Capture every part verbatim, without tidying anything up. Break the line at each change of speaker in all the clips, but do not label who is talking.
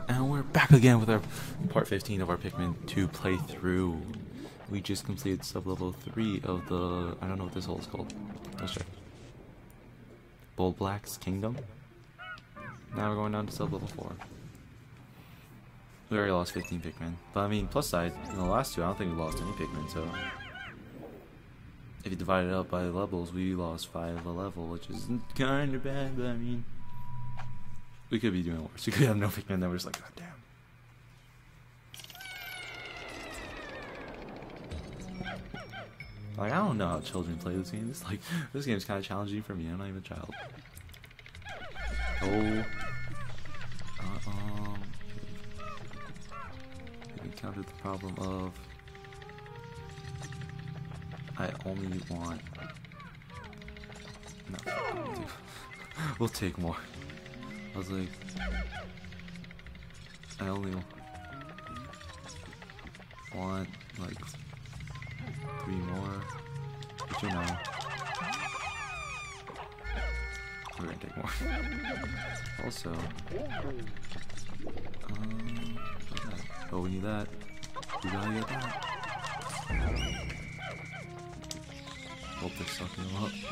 And we're back again with our part fifteen of our Pikmin two playthrough. We just completed sub-level three of the... I don't know what this hole is called. Let's check. Bull Black's Kingdom. Now we're going down to sub-level four. We already lost fifteen Pikmin. But I mean, plus side, in the last two, I don't think we lost any Pikmin, so... If you divide it up by levels, we lost five a level, which is kind of bad, but I mean... We could be doing worse. We could have no Pikmin, then we're just like, god damn. Like, I don't know how children play this game. It's like, this game's kind of challenging for me. I'm not even a child. Oh. Uh, um. We encountered the problem of... I only want... No, we'll take more. I was like... I only want, like... three more, but you know, we're gonna take more. Also, um, what's that? Oh, we need that. We gotta get that. Hope they're sucking them up.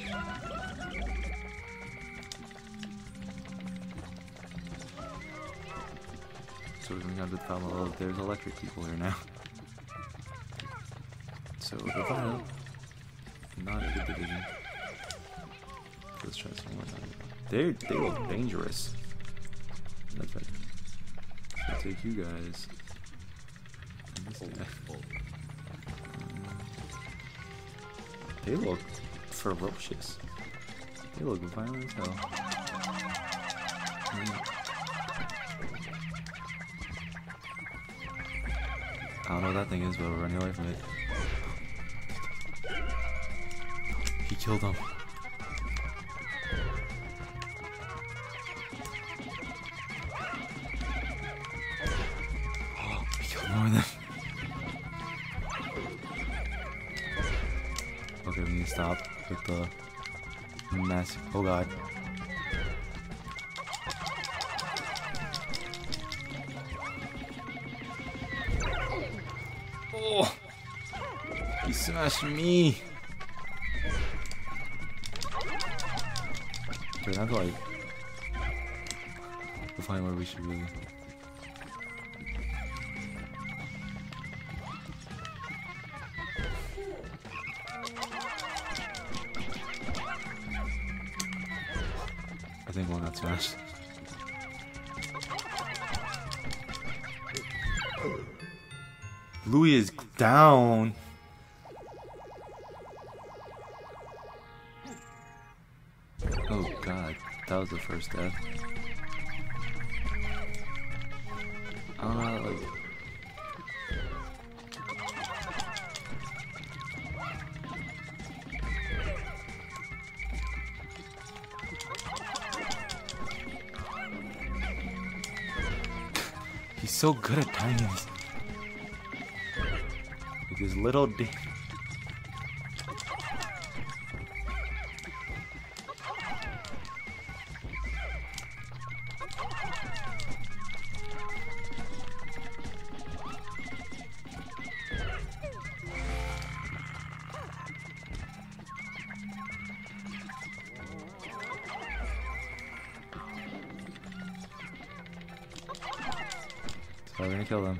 So we're going to the problem of there's electric people here now. So the vial, not a good division. Let's try some more. They they look dangerous. That's right. I'll take you guys. And this guy. Um, they look ferocious. They look violent as hell. Mm. I don't know what that thing is, but we're running away from it. He killed him. Oh, he killed more of them. Okay, we need to stop with the massive. Oh god. Oh! He smashed me! Okay, that's like we'll find where we should really. I think one got smashed. Louie is down. Oh god, that was the first death. I don't know, like... He's so good at timing these. Like his little d. So we're gonna kill them.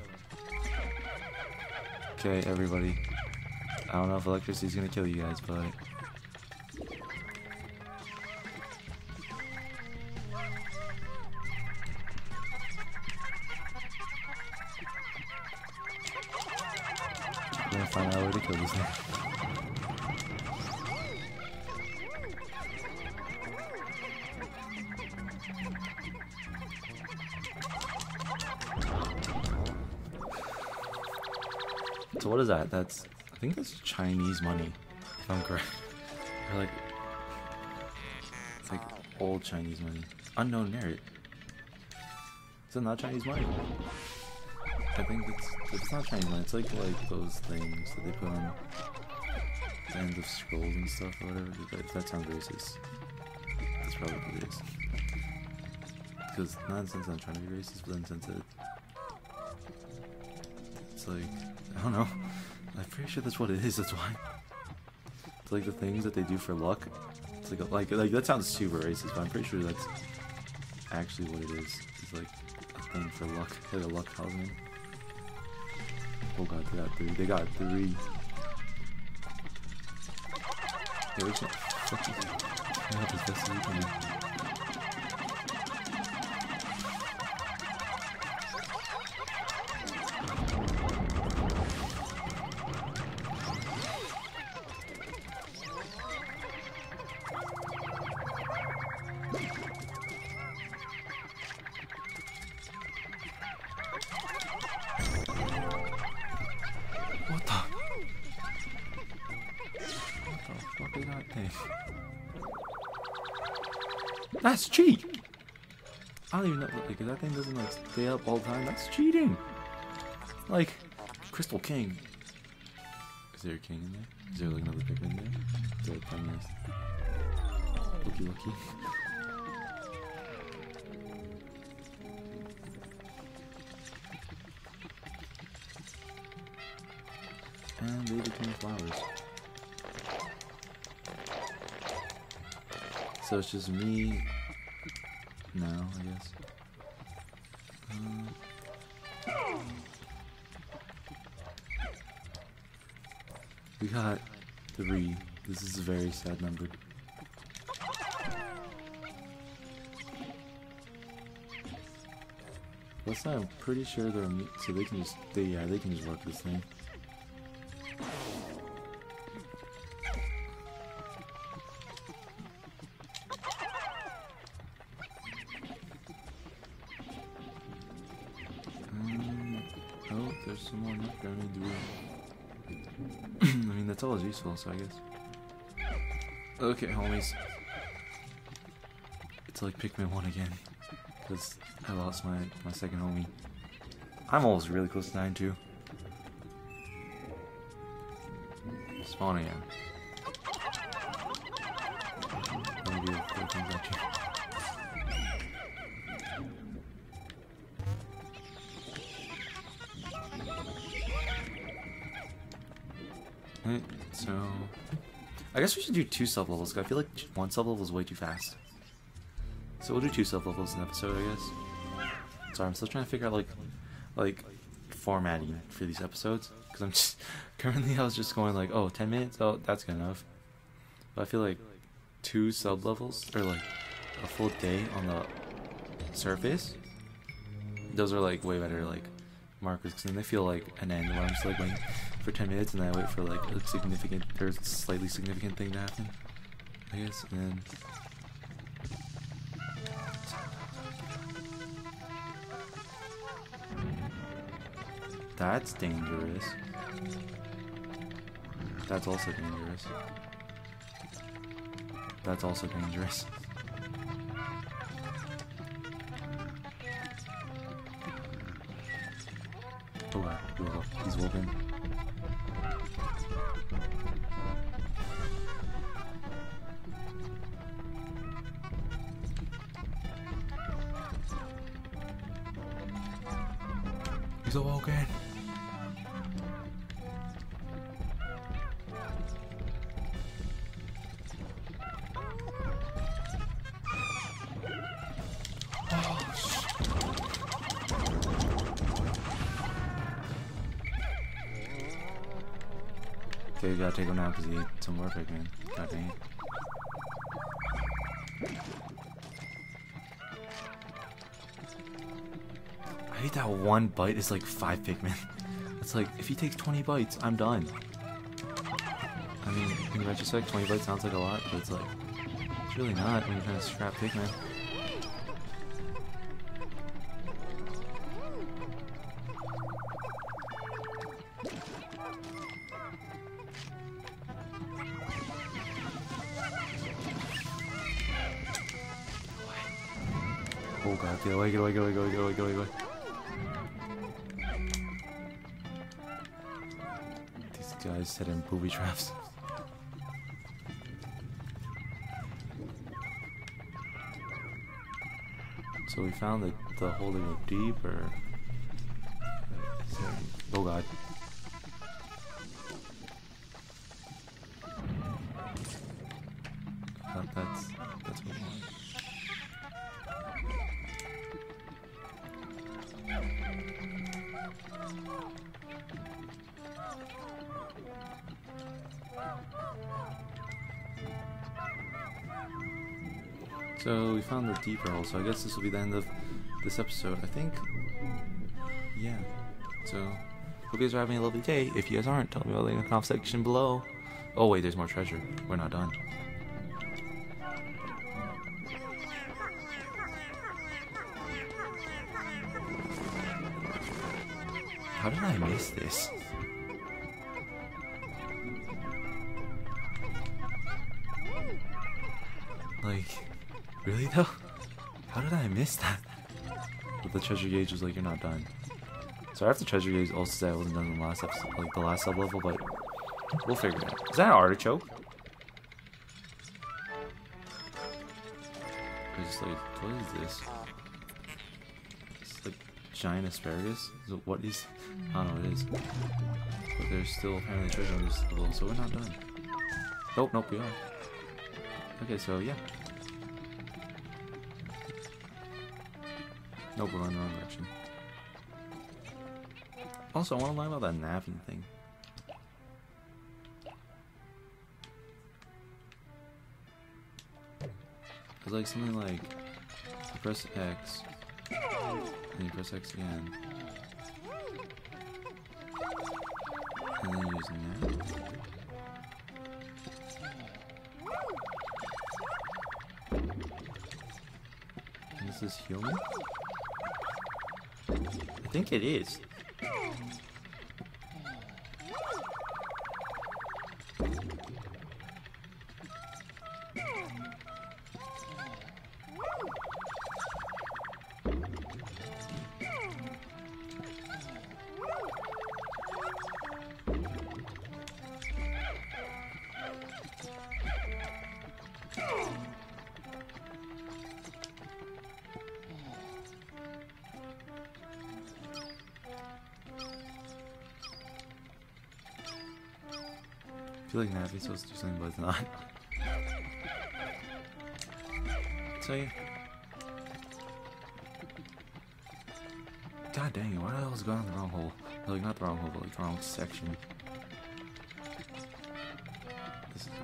Okay, everybody. I don't know if electricity's gonna kill you guys, but... I'm gonna find out a way to kill this thing. So what is that? That's, I think that's Chinese money, if I'm correct. Or like, it's like old Chinese money. Unknown merit. Is it not Chinese money? I think it's, it's not Chinese money. It's like like those things that they put on the end of scrolls and stuff or whatever. That, that sounds racist. That's probably what it is. because not in the sense that I'm trying to be racist, but in the sense that it's like, I don't know. I'm pretty sure that's what it is. That's why. It's like the things that they do for luck. It's like, like, like that sounds super racist, but I'm pretty sure that's actually what it is. It's like a thing for luck, like a luck talisman. Oh god, they got three. They got three. Yeah, we can't fucking help as best as we can. What the? What the fuck is that thing? That's cheat! I don't even know, like, if that thing doesn't, like, stay up all the time, that's cheating! Like, Crystal King. Is there a king in there? Is there, like, another Pikmin there? Is there a ten Looky, looky. And they became flowers. So it's just me now, I guess. Um, we got three. This is a very sad number. Plus, I'm pretty sure they're immune, so they can just, they, yeah, they can just work this thing. Oh, there's some more left. I need to I mean, that's always useful, so I guess. Okay, homies. It's like Pikmin one again. Because I lost my, my second homie. I'm almost really close to nine, too. Spawn again. Let me do throw things at you. Right, so I guess we should do two sub levels. I feel like one sub level is way too fast. So we'll do two sub levels in an episode, I guess. Sorry, I'm still trying to figure out like like formatting for these episodes because I'm just currently I was just going like, oh, ten minutes, oh, that's good enough. But I feel like two sub levels or like a full day on the surface, those are like way better like markers because then they feel like an end where I'm just like waiting for ten minutes and then I wait for like a significant or slightly significant thing to happen, I guess, and then that's dangerous. That's also dangerous. That's also dangerous. Oh god, he woke up. He's woken. He's awoken. Okay, we gotta take him now because he ate some more Pikmin. God dang it. I hate that one bite is like five Pikmin. It's like, if he takes twenty bites, I'm done. I mean, in retrospect, twenty bites sounds like a lot, but it's like, it's really not when you're trying to scrap Pikmin. Oh god, get away, get away, get away, get away, get away, get away, get away. These guys set in booby traps. So So we found the, the holding of deep, or... Oh god. That, that's, that's what we want. So we found the deeper hole, so I guess this will be the end of this episode, I think. Yeah. So, hope you guys are having a lovely day. If you guys aren't, tell me about it in the comment section below. Oh wait, there's more treasure. We're not done. How did I miss this? Like, really though? How did I miss that? But the treasure gauge was like, you're not done. Sorry if the treasure gauge also said I wasn't done in the last episode, like the last sub level, but we'll figure it out. Is that an artichoke? It's just like, what is this? It's like giant asparagus? So what is? I don't know what it is. But there's still apparently treasure on this level, so we're not done. Nope, nope, we are. Okay, so yeah. Nope, we're going the wrong direction. Also, I want to learn about that napping thing. It's like something like you press X, and you press X again, and then you use nap. And is this heal me? I think it is. I feel like Navi's supposed to do something, but it's not. So yeah. God dang it, why did I always go down the wrong hole? No, like, not the wrong hole, but like the wrong section. This is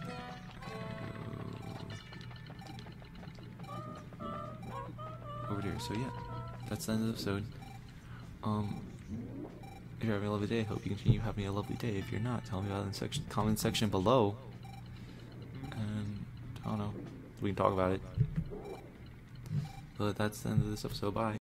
over here. So yeah, that's the end of the episode. Um, if you're having a lovely day, I hope you continue having a lovely day. If you're not, tell me about it in the section, comment section below. And I don't know, we can talk about it. But that's the end of this episode. Bye.